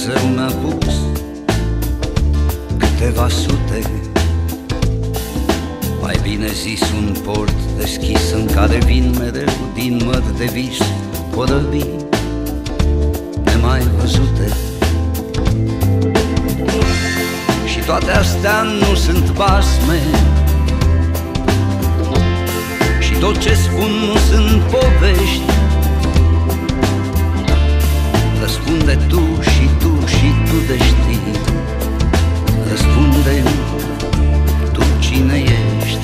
Dumnezeu mi-a pus câteva sute, mai bine zis un port deschis în care vin mereu din mări de vis corăbii nemai văzute. Și toate astea nu sunt basme, și tot ce spun nu sunt povești. Răspunde tu și tu și tu de știi, răspunde tu cine ești.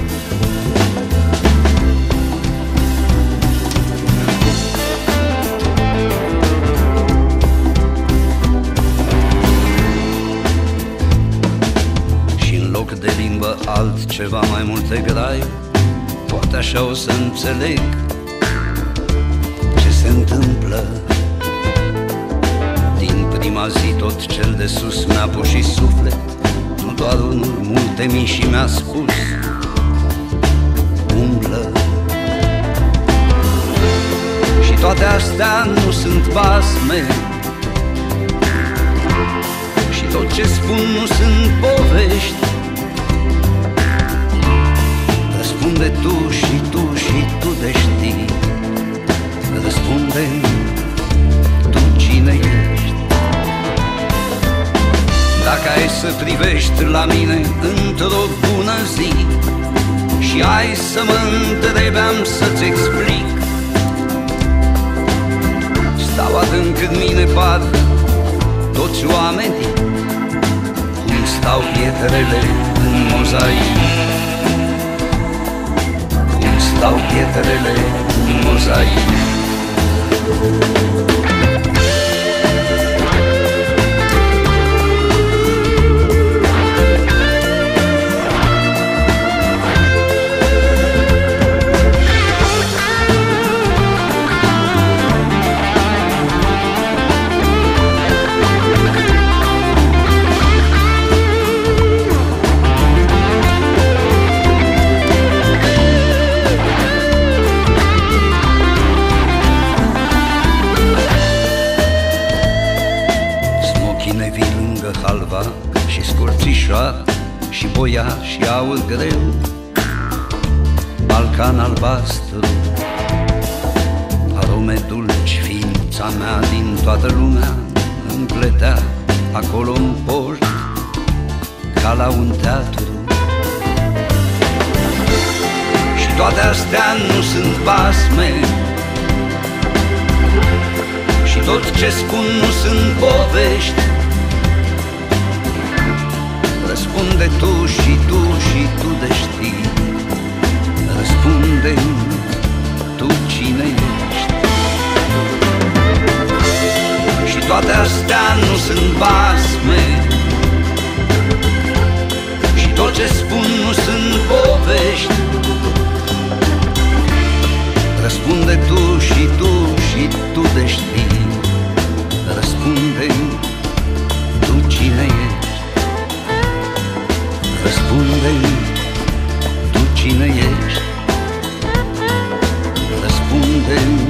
Și în loc de limbă altceva mai multe grai, poate așa o să înțeleg ce se întâmplă. Din prima zi tot cel de sus mi-a pus și suflet, nu doar unul, multe mii, și mi-a spus: umblă. Și toate astea nu sunt basme, și tot ce spun nu sunt povești. Răspunde tu și tu și tu de știi, răspunde-mi tu cine ești. Dacă ai să privești la mine într-o bună zi și ai să mă întrebi, am să-ți explic. Stau adânc în mine, par toți oamenii, cum stau pietrele în mozaic, cum stau pietrele în mozaic. Halva și scurțișoară și boia și aur greu, Balcan albastru, arome dulci, ființa mea din toată lumea împletea acolo-n port ca la un teatru. Și toate astea nu sunt basme, și tot ce spun nu sunt povești. Răspunde tu și tu și tu de știi, răspunde-mi tu cine ești. Și toate astea nu sunt basme, și tot ce spun nu sunt povești. Răspunde tu și tu și tu de știi, răspunde-mi tu cine ești. Răspunde-mi tu cine ești, răspunde-mi